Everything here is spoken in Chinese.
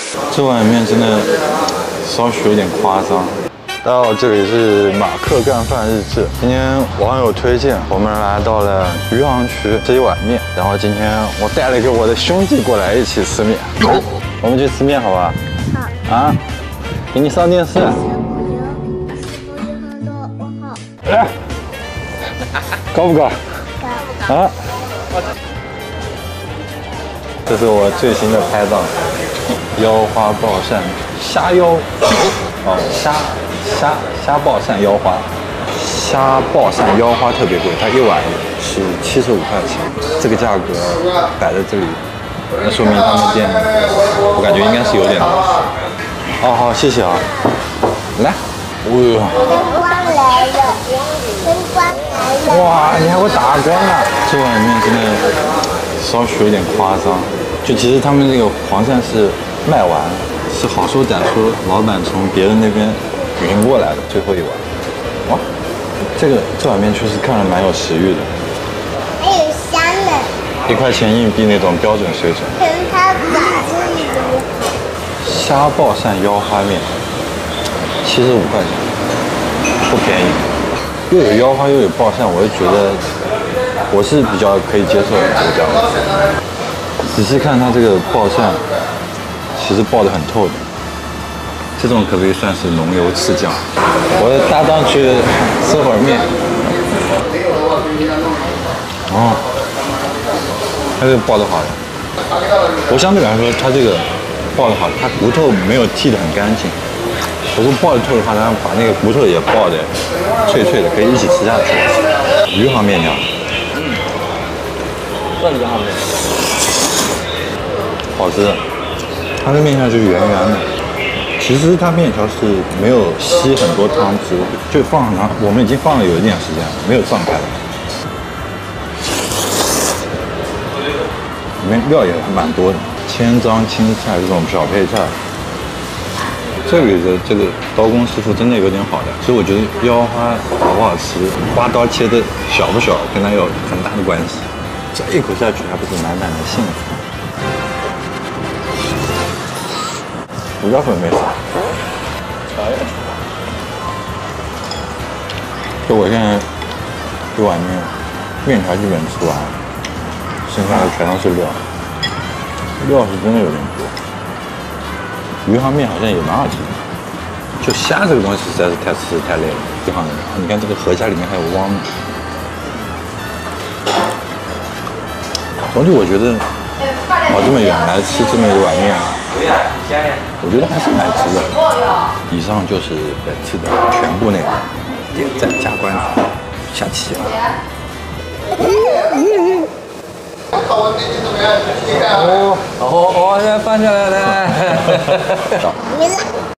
这碗面真的稍许有点夸张。大家好，这里是马克干饭日志。今天网友推荐，我们来到了余杭区吃一碗面。然后今天我带了一个我的兄弟过来一起吃面。我们去吃面好吧？好。啊？给你上电视。来，高不高？高。啊。这是我最新的拍档，腰花爆鳝虾腰，哦虾爆鳝腰花，虾爆鳝腰花特别贵，它一碗是75块钱，这个价格摆在这里，那说明他们店我感觉应该是有点老实。哦好，谢谢啊，来，哇，哇，你还会打光啊！这碗面真的稍许有点夸张。就其实他们这个黄鳝是卖完，是好说歹说，老板从别人那边运过来的最后一碗。哇，这碗面确实看着蛮有食欲的。 还有虾呢 ，1块钱硬币那种标准水准。 可能它软这一种。 虾爆鳝腰花面，75块钱，不便宜。又有腰花又有爆鳝，我就觉得我是比较可以接受的这个价格。仔细看它这个爆鳝，其实爆得很透的，这种可不可以算是浓油赤酱？我搭档去吃会儿面。哦，它这个爆得好呀！我相对来说，它这个爆得好，它骨头没有剔得很干净。如果爆得透的话，它把那个骨头也爆得脆脆的，可以一起吃下去。余杭面条，这余杭面条。好吃的，它的面条就是圆圆的。其实它面条是没有吸很多汤汁，就放很长，我们已经放了有一点时间了，没有胀开来。里面料也蛮多的，千张青菜这种小配菜。这里的这个刀工师傅真的有点好的，所以我觉得腰花好不好吃，花刀切的小不小，跟它有很大的关系。这一口下去，还不是满满的幸福。胡椒粉没撒，就我现在一碗面条基本吃完，剩下的全都是料，料是真的有点多。余杭面好像也蛮好吃的，就虾这个东西实在是太累了。余杭的，你看这个河虾里面还有汪。总体我觉得跑这么远来吃这么一碗面，我觉得还是蛮值的。以上就是本次的全部内容，点赞加关注，下期见。 哦，现在放下来了。